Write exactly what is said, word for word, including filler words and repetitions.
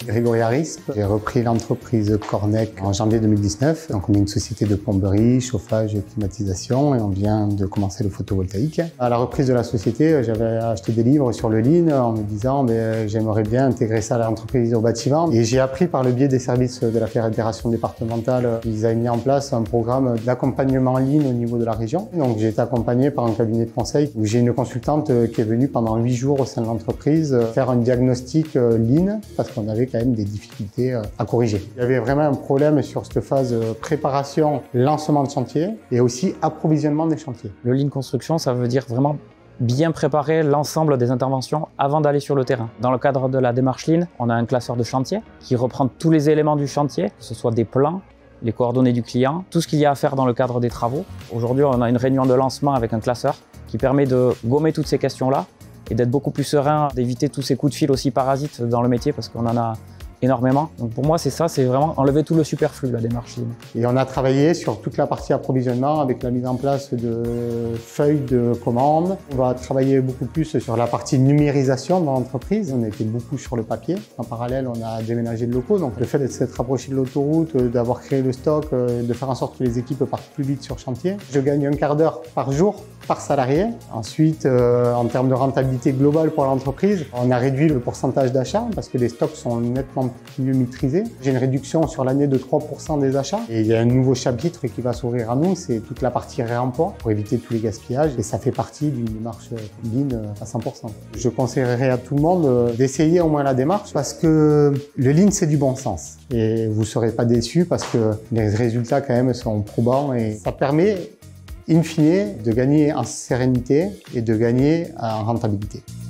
Grégory Harispe, j'ai repris l'entreprise Cornec en janvier deux mille dix-neuf. Donc on est une société de plomberie, chauffage et climatisation et on vient de commencer le photovoltaïque. À la reprise de la société, j'avais acheté des livres sur le Lean en me disant ben, j'aimerais bien intégrer ça à l'entreprise au bâtiment. Et j'ai appris par le biais des services de la fédération départementale qu'ils avaient mis en place un programme d'accompagnement Lean au niveau de la région. Donc j'ai été accompagné par un cabinet de conseil où j'ai une consultante qui est venue pendant huit jours au sein de l'entreprise faire un diagnostic Lean parce qu'on avait quand même des difficultés à corriger. Il y avait vraiment un problème sur cette phase préparation, lancement de chantier et aussi approvisionnement des chantiers. Le Lean Construction, ça veut dire vraiment bien préparer l'ensemble des interventions avant d'aller sur le terrain. Dans le cadre de la démarche Lean, on a un classeur de chantier qui reprend tous les éléments du chantier, que ce soit des plans, les coordonnées du client, tout ce qu'il y a à faire dans le cadre des travaux. Aujourd'hui, on a une réunion de lancement avec un classeur qui permet de gommer toutes ces questions-là et d'être beaucoup plus serein, d'éviter tous ces coups de fil aussi parasites dans le métier parce qu'on en a énormément. Donc pour moi, c'est ça, c'est vraiment enlever tout le superflu, la démarche Lean. Et on a travaillé sur toute la partie approvisionnement avec la mise en place de feuilles de commande. On va travailler beaucoup plus sur la partie numérisation dans l'entreprise. On était beaucoup sur le papier. En parallèle, on a déménagé de locaux. Donc le fait de s'être rapproché de l'autoroute, d'avoir créé le stock, de faire en sorte que les équipes partent plus vite sur chantier. Je gagne un quart d'heure par jour par salarié. Ensuite, euh, en termes de rentabilité globale pour l'entreprise, on a réduit le pourcentage d'achat parce que les stocks sont nettement mieux maîtrisés. J'ai une réduction sur l'année de trois pour cent des achats. Et il y a un nouveau chapitre qui va s'ouvrir à nous, c'est toute la partie réemploi pour éviter tous les gaspillages. Et ça fait partie d'une démarche Lean à cent pour cent. Je conseillerais à tout le monde d'essayer au moins la démarche parce que le Lean, c'est du bon sens. Et vous ne serez pas déçus parce que les résultats quand même sont probants et ça permet in fine, de gagner en sérénité et de gagner en rentabilité.